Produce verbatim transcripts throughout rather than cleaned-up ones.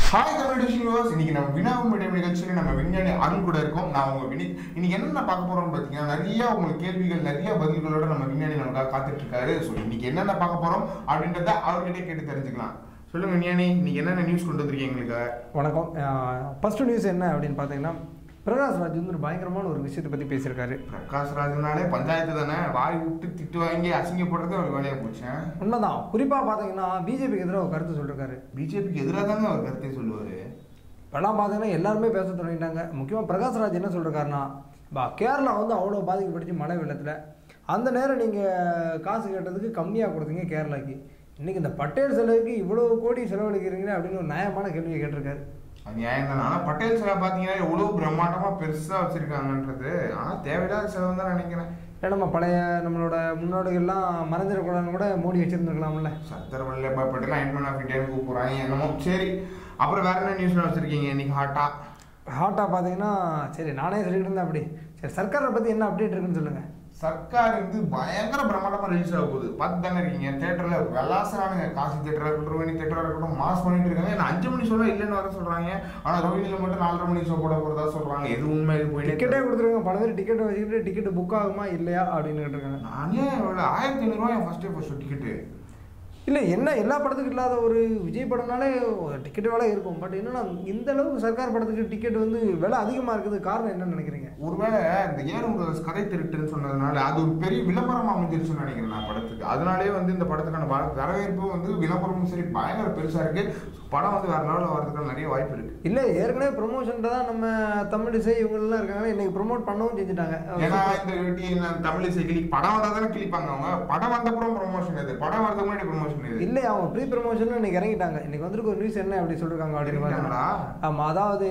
Hi communication viewers, இன்னைக்கு நம்ம வினாவும் விடை நிகழ்ச்சியில் நம்ம விஞ்ஞானி அருண் கூட இருக்கோம். நான் உங்க வினி இன்னைக்கு என்ன பார்க்க போறோம்னு பார்த்தீங்கன்னா, நிறைய உங்களுக்கு கேள்விகள் நிறைய பதில்களோட நம்ம விஞ்ஞானி நமக்காக காத்துட்டு இருக்காரு. ஸோ இன்னைக்கு என்னென்ன பார்க்க போறோம் அப்படின்றத அவர்கிட்ட கேட்டு தெரிஞ்சுக்கலாம். சொல்லுங்க விஞ்ஞானி, இன்னைக்கு என்னென்ன நியூஸ் கொண்டு வந்திருக்கீங்க எங்களுக்கு? வணக்கம். ஃபர்ஸ்ட் நியூஸ் என்ன அப்படின்னு பார்த்தீங்கன்னா, பிரகாஷ் ராஜ் வந்து ஒரு பயங்கரமான ஒரு விஷயத்தை பற்றி பேசியிருக்காரு. பிரகாஷ் ராஜ்னாலே பஞ்சாயத்து தானே, வாய் விட்டு திட்டு வாங்கி அசிங்கப்படுறது அவர் வேலையாக போச்சேன். உண்மைதான். குறிப்பாக பார்த்தீங்கன்னா பிஜேபிக்கு எதிராக ஒரு கருத்து சொல்லியிருக்காரு. பிஜேபிக்கு எதிராக தாங்க அவர் கருத்தை சொல்லுவார். இப்போலாம் பார்த்தீங்கன்னா எல்லாருமே பேச தொடங்கிட்டாங்க. முக்கியமாக பிரகாஷ் ராஜ் என்ன சொல்லியிருக்காருன்னா, பா கேரளா வந்து அவ்வளோ பாதிக்கப்பட்டுச்சு மழை வெள்ளத்தில். அந்த நேரம் நீங்கள் காசு கேட்டதுக்கு கம்மியாக கொடுத்தீங்க கேரளாக்கு. இன்றைக்கி இந்த பட்டேல் செலவுக்கு இவ்வளோ கோடி செலவழிக்கிறீங்க அப்படின்னு ஒரு நியாயமான கேள்வியை கேட்டிருக்காரு. அது நியாயம் தானே. ஆனால் பட்டேல் சிலை பார்த்தீங்கன்னா எவ்வளோ பிரம்மாண்டமாக பெருசாக வச்சுருக்காங்கன்றது ஆனால் தேவையில்லாத செலவு தான் நினைக்கிறேன். இல்லை, நம்ம பழைய நம்மளோட முன்னோடிகள்லாம் மறைஞ்சிடக்கூடாதுன்னு கூட மோடி வச்சுருந்துருக்கலாம்ல. சத்தர் வல்லபாய் பட்டேல் அயன்மேன் ஆஃப் இந்தியான்னு கூப்பிட்றாங்க என்னமோ. சரி, அப்புறம் வேற என்ன நியூஸ்லாம் வச்சுருக்கீங்க இன்னைக்கு ஹாட்டா? ஹாட்டாக பார்த்தீங்கன்னா, சரி நானே சொல்லிட்டு இருந்தேன். அப்படி சரி, சர்க்காரை பற்றி என்ன அப்டேட் இருக்குன்னு சொல்லுங்கள். சர்க்கார் வந்து பயங்கர பிரமாண்டமாக ரிலீஸ் ஆக போகுது. பார்த்து தானே இருக்கீங்க. தேட்டரில் விளாசனானுங்க. காசி தேட்டராக இருக்கட்டும், ரோஹினி தேட்டராக இருக்கட்டும், மாஸ் பண்ணிட்டு இருக்காங்க. ஏன்னா அஞ்சு மணி ஷோலாம் இல்லைன்னு வர சொல்கிறாங்க. ஆனால் ரோஹினியில் மட்டும் நாலரை மணி ஷோ போட போகிறதா சொல்கிறாங்க. எது உண்மை இது போய் டிக்கெட்டே கொடுத்துருக்காங்க. பல பேர் டிக்கெட் வச்சுக்கிட்டு டிக்கெட்டு புக் ஆகுமா இல்லையா அப்படின்னு கேட்டிருக்காங்க. நானே ஆயிரத்தி ஐநூறுரூவா என் ஃபஸ்ட்டு ஃபஸ்ட்டு டிக்கெட்டு. இல்லை, என்ன எல்லா படத்துக்கு இல்லாத ஒரு விஜய் படம்னாலே டிக்கெட் விலை இருக்கும். பட் என்னன்னா இந்த அளவுக்கு சர்க்கார் படத்துக்கு டிக்கெட் வந்து விலை அதிகமாக இருக்குது. காரணம் என்னன்னு நினைக்கிறீங்க? ஒருவேளை இந்த ஏறும் கதை திருட்டுன்னு சொன்னதுனால அது ஒரு பெரிய விளம்பரமாக அமைஞ்சிருச்சுன்னு நினைக்கிறேன் நான் படத்துக்கு. அதனாலே வந்து இந்த படத்துக்கான வரவேற்பு வந்து விளம்பரமும் சரி பயங்கர பெருசாக இருக்குது. படம் வந்து வேறு லெவலில் வரதுக்கான நிறைய வாய்ப்பு இருக்குது. இல்லை, ஏற்கனவே ப்ரொமோஷன் தான் நம்ம தமிழ் இசை இவங்கெல்லாம் இருக்காங்க. இன்னைக்கு ப்ரொமோட் பண்ணவும் செஞ்சுட்டாங்க. ஏன்னா இந்த வெட்டி தமிழ் இசை கிளி படம் வந்தால் தானே கிளிப்பாங்க அவங்க. படம் வந்தப்புறம் ப்ரொமோஷன் இது, படம் வரதுக்கு முன்னாடி ப்ரொமோஷன் இது இல்லை. அவங்க ப்ரீ ப்ரமோஷன் இன்னைக்கு இறங்கிட்டாங்க. இன்னைக்கு வந்துருக்கு ஒரு நியூஸ் என்ன அப்படி சொல்லியிருக்காங்க அப்படின்னு பார்த்தீங்கன்னா, ஆமாம், அதாவது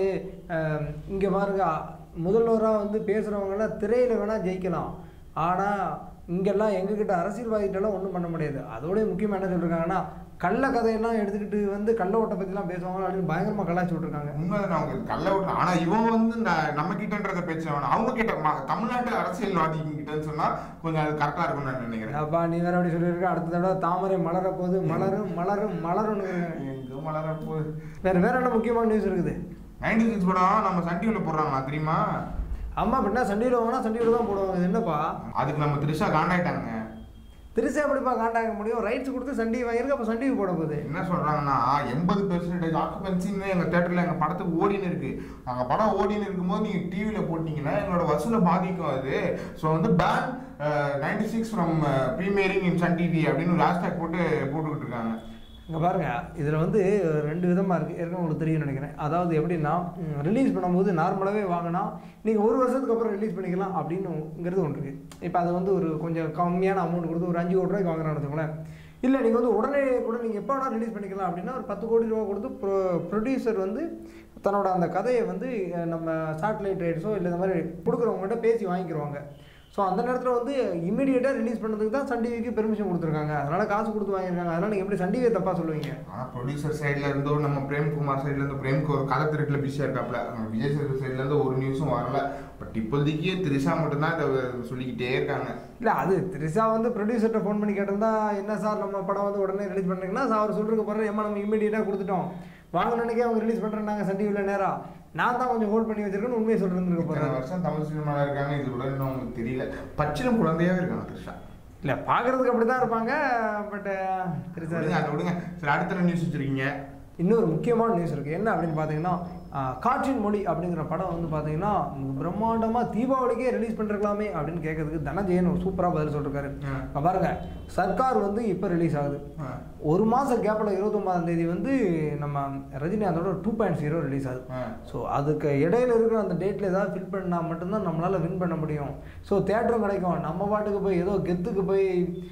இங்கே பாருங்க, முதல்வராக வந்து பேசுகிறவங்களாம் திரையில் வேணால் ஜெயிக்கலாம், ஆனால் இங்கெல்லாம் எங்ககிட்ட அரசியல்வாதிகிட்டலாம் ஒன்றும் பண்ண முடியாது. அதோடய முக்கியமாக என்ன சொல்லியிருக்காங்கன்னா, கள்ள கதையெல்லாம் எடுத்துக்கிட்டு வந்து கள்ள ஓட்டை பற்றிலாம் பேசுவாங்க அப்படின்னு பயங்கரமாக கலாச்சி விட்டுருக்காங்க. உண்மைதான், அவங்க கள்ள ஓட்ட. ஆனால் இவங்க வந்து நம்ம கிட்டன்றதை பேச வேணாம், அவங்க கிட்ட தமிழ்நாட்டு அரசியல்வாதி கிட்டன்னு சொன்னால் கொஞ்சம் அது கரெக்டாக இருக்கும்னு நான் நினைக்கிறேன். அப்பா நீ வேற அப்படி சொல்லியிருக்க. அடுத்த தடவை தாமரை மலர போகுது, மலரும் மலரும் மலரும்னு எங்கே மலர போகுது. வேறு வேற என்ன முக்கியமான நியூஸ் இருக்குது? நைன்டி சிக்ஸ் படம் நம்ம சன் டிவியில் போடுறாங்களா தெரியுமா? ஆமாம், அப்படின்னா சன் டிவியில் வாங்கினா சன் டிவியில் தான் போடுவாங்க. இது என்னப்பா? அதுக்கு நம்ம த்ரிஷா காண்டாயிட்டாங்க. திருசா எப்படிப்பா காண்டாக முடியும்? ரைட்ஸ் கொடுத்து சன் டிவி வாங்கியிருக்கு, அப்போ சன் டிவி போட போகுது. என்ன சொல்கிறாங்கன்னா, எண்பது பெர்சன்டேஜ் ஆக்குபென்சின்னு எங்கள் தேட்டரில் எங்கள் படத்துக்கு ஓடின்னு இருக்குது. நாங்கள் படம் ஓடின்னு இருக்கும்போது நீங்கள் டிவியில் போட்டிங்கன்னா எங்களோட வசூலை பாதிக்கும் அது. ஸோ வந்து fan ninety six from premiering in Sun TV அப்படின்னு ஒரு ஹேஷ்டேக் போட்டு போட்டுக்கிட்டு இருக்காங்க. இங்கே பாருங்கள், இதில் வந்து ரெண்டு விதமாக இருக்குது. ஏற்கனவே உங்களுக்கு தெரியும்னு நினைக்கிறேன். அதாவது எப்படின்னா, ரிலீஸ் பண்ணும்போது நார்மலாகவே வாங்கினா நீங்கள் ஒரு வருஷத்துக்கு அப்புறம் ரிலீஸ் பண்ணிக்கலாம் அப்படின்னுங்கிறது ஒன்று இருக்குது. இப்போ அதை வந்து ஒரு கொஞ்சம் கம்மியான அமௌண்ட் கொடுத்து ஒரு அஞ்சு கோடி ரூபாய்க்கு வாங்குறான்னு வச்சுக்கோங்களேன். இல்லை, நீங்கள் வந்து உடனே கூட நீங்கள் எப்போ வேணால் ரிலீஸ் பண்ணிக்கலாம் அப்படின்னா ஒரு பத்து கோடி ரூபா கொடுத்து ப்ரொ ப்ரொடியூசர் வந்து தன்னோட அந்த கதையை வந்து நம்ம சேட்டலைட் ரைட்ஸோ இல்லை இந்த மாதிரி கொடுக்குறவங்ககிட்ட பேசி வாங்கிக்கிடுவாங்க. ஸோ அந்த நேரத்தில் வந்து இமீடியட்டாக ரிலீஸ் பண்ணதுக்கு தான் சன் டிவிக்கு பெர்மிஷன் கொடுத்துருக்காங்க. அதனால் காசு கொடுத்து வாங்கியிருக்காங்க. அதனால் நீங்கள் எப்படி சன் டிவியை தப்பாக சொல்லுவீங்க? ஆனால் ப்ரொடியூசர் சைடில் இருந்தோ நம்ம பிரேம்குமார் சைட்லேருந்து பிரேம்க்கு ஒரு கதை திருட்டில் பிஸியாக இருக்காப்புல. விஜய் சேது சைட்லேருந்து ஒரு நியூஸும் வரல. பட் இப்போதைக்கு திரிஷா மட்டும்தான் இதை சொல்லிக்கிட்டே இருக்காங்க. இல்லை, அது திரிஷா வந்து ப்ரொடியூசர்கிட்ட ஃபோன் பண்ணி கேட்டிருந்தா, என்ன சார் நம்ம படம் வந்து உடனே ரிலீஸ் பண்ணுறீங்கன்னா அவர் சொல்கிறதுக்கு போகிற ஏமா நம்ம இமீடியட்டாக கொடுத்துட்டோம், வாங்கினே அவங்க ரிலீஸ் பண்ணுறாங்க சன் டிவியில் நேராக, நான் தான் கொஞ்சம் ஹோல்ட் பண்ணி வச்சிருக்கேன்னு உண்மையை சொல்லிருந்துருக்க போகிறேன். வருஷம் தமிழ் சினிமாவில் இருக்காங்க, இது கூட இன்னும் அவங்களுக்கு தெரியல. பச்சிலும் குழந்தையாகவே இருக்காங்க திரிஷா. இல்லை, பார்க்குறதுக்கு அப்படி தான் இருப்பாங்க. பட் திரிஷா அதை விடுங்க. சரி, அடுத்த நியூஸ் வச்சுருக்கீங்க. இன்னொரு முக்கியமான நியூஸ் இருக்குது. என்ன அப்படின்னு பார்த்தீங்கன்னா, காற்றின் மொழி அப்படிங்கிற படம் வந்து பார்த்தீங்கன்னா பிரம்மாண்டமாக தீபாவளிக்கே ரிலீஸ் பண்ணிருக்கலாமே அப்படின்னு கேட்கறதுக்கு தனஞ்சயன் ஒரு சூப்பராக பதில் சொல்லிருக்காரு. பாருங்க, சர்க்கார் வந்து இப்போ ரிலீஸ் ஆகுது. ஒரு மாதம் கேப்பில் இருபத்தொம்பதாம் தேதி வந்து நம்ம ரஜினிகாந்தோட டூ பாயிண்ட் ஜீரோ ரிலீஸ் ஆகுது. ஸோ அதுக்கு இடையில இருக்கிற அந்த டேட்டில் ஏதாவது ஃபில் பண்ணால் மட்டும்தான் நம்மளால் வின் பண்ண முடியும். ஸோ தேட்டரும் கிடைக்கும். நம்ம பாட்டுக்கு போய் ஏதோ கெத்துக்கு போய்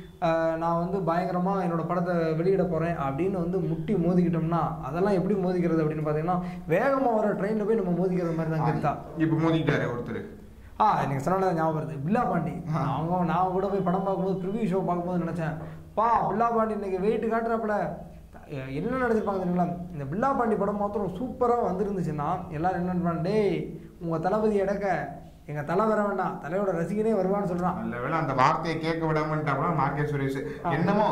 நான் வந்து பயங்கரமாக என்னோடய படத்தை வெளியிட போகிறேன் அப்படின்னு வந்து முட்டி மோதிக்கிட்டோம்னா அதெல்லாம் எப்படி மோதிக்கிறது அப்படின்னு பார்த்தீங்கன்னா, வேகமாக வர ட்ரெயினில் போய் நம்ம மோதிக்கிறது மாதிரி தான் கெத்தா. இப்போ மோதிக்கிட்டாரு ஒருத்தர். ஆ நீங்கள் சொன்னது ஞாபகம் வருது. பில்லா பாண்டி. அவங்க நான் கூட போய் படம் பார்க்கும்போது ப்ரிவியூ ஷோ பார்க்கும்போது நினச்சேன், பா பில்லா பாண்டி இன்னைக்கு வெயிட்டு காட்டுறாப்புல என்ன நடத்திருப்பாங்க தெரியுங்களா? இந்த பில்லா பாண்டி படம் மாத்திரம் சூப்பராக வந்துருந்துச்சுன்னா எல்லாரும் என்ன பண்ணுவாங்க, டேய் உங்கள் தளபதி எடுக்க எங்க தலை வர வேண்டாம், தலையோட ரசிகனே வருவான்னு சொல்றான். நல்ல வேளை அந்த வார்த்தையை கேட்க விடாமட்டாப்ல மார்க்கெட் சுரேஷ். என்னமோ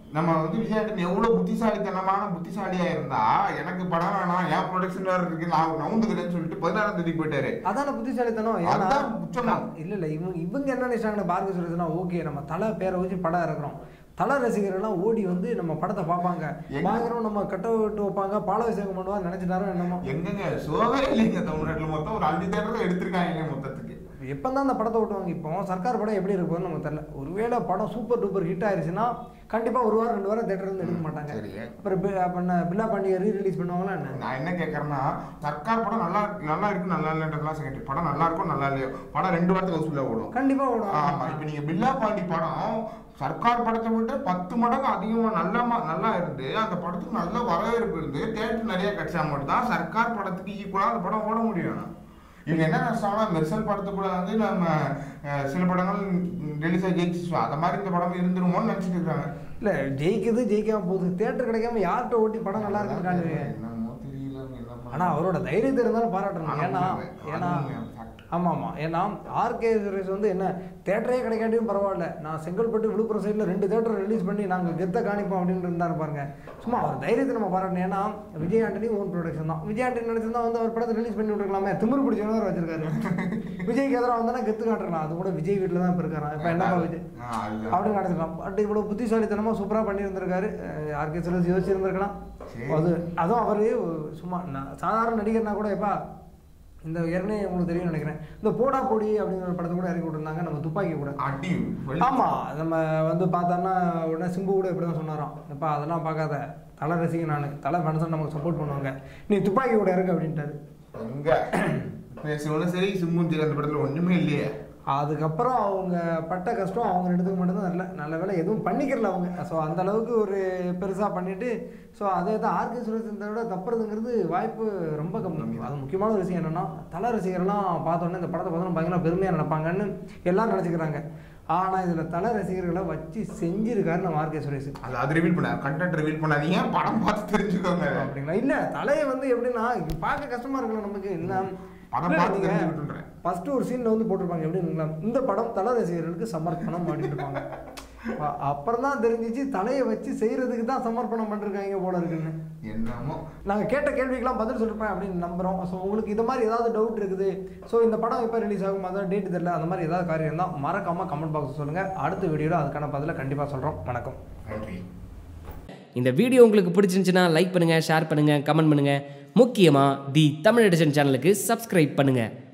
நம்ம வந்து விஜயாண்டன் எவ்வளவு புத்திசாலித்தனமான புத்திசாலியா இருந்தா எனக்கு படம் வேணாம் என் ப்ரொடக்ஷன் வேற இருக்கு நான் நவுந்துக்கிறேன்னு சொல்லிட்டு பதினாறாம் தேதி போயிட்டாரு. அதான புத்திசாலித்தனம். இல்ல இல்ல இவங்க இவங்க என்ன நினைச்சாங்கன்னா பார்க்க சொல்றதுன்னா ஓகே நம்ம தலை பேரை வச்சு படம் இறக்குறோம், தலை ரசிகர்கள்லாம் ஓடி வந்து நம்ம படத்தை பார்ப்பாங்க, பயங்கரம் நம்ம கட்ட விட்டு வைப்பாங்க, பாலாபிஷேகம் பண்ணுவா நினைச்சிட்டாரோ என்னமோ. எங்கங்க சோகே இல்லைங்க தமிழ்நாட்டுல மொத்தம் ஒரு அஞ்சு தேட்டர்ல எடுத்திருக்காங்க மொத்தத்துக்கு. எப்பதான் அந்த படத்தை ஓட்டுவாங்க? இப்போ சர்க்கார் படம் எப்படி இருக்குன்னு நமக்கு தெரியல. ஒருவேளை படம் சூப்பர் டூப்பர் ஹிட் ஆயிருச்சுன்னா கண்டிப்பா ஒரு வாரம் ரெண்டு வாரம் தேட்டர்ல இருந்து எடுக்க மாட்டாங்க. அப்புறம் பில்லா பாண்டியை ரீ ரிலீஸ் பண்ணுவாங்களா என்ன? நான் என்ன கேட்கறேன்னா சர்க்கார் படம் நல்லா நல்லா இருக்கு நல்லா இல்லைன்றதுலாம் செகண்ட், படம் நல்லா இருக்கும் நல்லா இல்லையோ படம் ரெண்டு வாரத்துக்கு ஹவுஸ்ஃபுல்லா ஓடும். கண்டிப்பா ஓடும். ஆமா இப்ப நீங்க பில்லா பாண்டி படம் சர்க்கார் படத்தை விட்டு பத்து மடங்கு அதிகமா நல்லா நல்லா இருந்து அந்த படத்துக்கு நல்ல வரவேற்பு இருந்து தேட்டர் நிறைய கிடைச்சா மட்டும் தான் சர்க்கார் படத்துக்கு ஈக்குவலா அந்த படம் ஓட முடியும். இவங்க என்ன நினைச்சாங்கன்னா மெர்சல் படத்துக்குள்ள வந்து நம்ம சில படங்கள் ரிலீஸ் ஆகி ஜெயிச்சு அந்த மாதிரி இந்த படம் இருந்துருமோன்னு நினைச்சிட்டு இருக்காங்க. இல்ல ஜெயிக்குது ஜெயிக்காம போகுது, தேட்டர் கிடைக்காம யார்கிட்ட ஓட்டி படம் நல்லா இருக்குன்னு காட்டுவீங்க. என்னமோ தெரியல. ஆனா அவரோட தைரியத்தை இருந்தாலும் பாராட்டணும். ஏன்னா ஏன்னா ஆமாம் ஆமாம் ஏன்னா ஆர்கே சுரேஷ் வந்து என்ன தேட்டரே கிடைக்காட்டியும் பரவாயில்ல, நான் செங்கல்பட்டு விழுப்புரம் சைடில் ரெண்டு தேட்டர் ரிலீஸ் பண்ணி நாங்கள் கெத்தை காணிப்போம் அப்படின்னு இருந்தாரு பாருங்க. சும்மா அவர் தைரியத்தை நம்ம பாராட்டணும். ஏன்னா விஜய் ஆண்டனி ஓன் ப்ரொடக்ஷன் தான். விஜய் ஆண்டனி நினைச்சிருந்தா வந்து அவர் படத்தை ரிலீஸ் பண்ணி விட்டுருக்கலாமே, திமிரு பிடிச்சவங்க வச்சிருக்காரு. விஜய்க்கு எதிராக வந்தோன்னா கெத்து காட்டுறலாம், அது கூட விஜய் வீட்டில் தான் இப்போ இருக்காரான். இப்போ என்னப்பா விஜய் அப்படின்னு காட்டுக்கலாம். பட் இவ்வளோ புத்திசாலித்தனமாக சூப்பராக பண்ணியிருந்திருக்காரு. ஆர்கே சுரேஷ் யோசிச்சிருந்திருக்கலாம். அது அதுவும் அவர் சும்மா சாதாரண நடிகர்னா கூட எப்பா இந்த ஏற்கனவே உங்களுக்கு தெரியும் நினைக்கிறேன், இந்த போடா போடி அப்படிங்கிற படத்தை கூட இறக்கி விட்டுருந்தாங்க நம்ம துப்பாக்கி கூட. ஆமாம் நம்ம வந்து பார்த்தோம்னா உடனே சிம்பு கூட இப்படி தான் சொன்னாராம், எப்பா அதெல்லாம் பார்க்காத தலை ரசிக நான் தலை ஃபேன்ஸாக நமக்கு சப்போர்ட் பண்ணுவாங்க, நீ துப்பாக்கி கூட இறக்கு அப்படின்ட்டாரு. சரி சிம்பு அந்த படத்தில் ஒன்றுமே இல்லையே. அதுக்கப்புறம் அவங்க பட்ட கஷ்டம் அவங்க ரெண்டுத்துக்கு மட்டும்தான் வரல, நல்ல வேலை எதுவும் பண்ணிக்கிறல அவங்க. ஸோ அந்த அளவுக்கு ஒரு பெருசாக பண்ணிட்டு ஸோ அதே தான் ஆர்கே சுரேஷ் விட தப்புறதுங்கிறது வாய்ப்பு ரொம்ப கம்மி. அது முக்கியமான ஒரு விஷயம் என்னென்னா தலை ரசிகர்லாம் பார்த்தோன்னே இந்த படத்தை பார்த்தோன்னா பயங்கர பெருமையாக நினைப்பாங்கன்னு எல்லாம் நினச்சிக்கிறாங்க. ஆனால் இதில் தலை ரசிகர்களை வச்சு செஞ்சிருக்காரு நம்ம ஆர்கே சுரேஷ். அது அது ரிவீல் பண்ண கண்டென்ட் ரிவீல் பண்ணாதீங்க, படம் பார்த்து தெரிஞ்சுக்கோங்க அப்படிங்களா. இல்லை தலையை வந்து எப்படின்னா பார்க்க கஷ்டமாக இருக்குல்ல நமக்கு. இல்லை ஃபர்ஸ்ட் ஒரு சீன்ல வந்து போட்டிருப்பாங்க எப்படிங்களா, இந்த படம் தலை ரசிகர்களுக்கு சமர்ப்பணம் பண்ணிட்டு இருப்பாங்க. அப்புறம் தான் தெரிஞ்சிச்சு தலையை வச்சு செய்யறதுக்கு தான் சமர்ப்பணம் பண்ணிருக்காங்க போல இருக்குன்னு. என்னமோ நாங்க கேட்ட கேள்விக்கெல்லாம் பதில் சொல்லிருப்பேன் அப்படின்னு நம்புறோம். ஸோ உங்களுக்கு இந்த மாதிரி ஏதாவது டவுட் இருக்குது, ஸோ இந்த படம் எப்போ ரிலீஸ் ஆகும் அதான் டேட் தெரியல, அந்த மாதிரி ஏதாவது காரியம் இருந்தால் மறக்காம கமெண்ட் பாக்ஸ் சொல்லுங்க. அடுத்த வீடியோவில் அதுக்கான பதிலை கண்டிப்பாக சொல்றோம். வணக்கம். இந்த வீடியோ உங்களுக்கு பிடிச்சிருந்துச்சுன்னா லைக் பண்ணுங்க, ஷேர் பண்ணுங்க, கமெண்ட் பண்ணுங்க. முக்கியமாக தி தமிழ் எடிஷன் சேனலுக்கு சப்ஸ்கிரைப் பண்ணுங்க.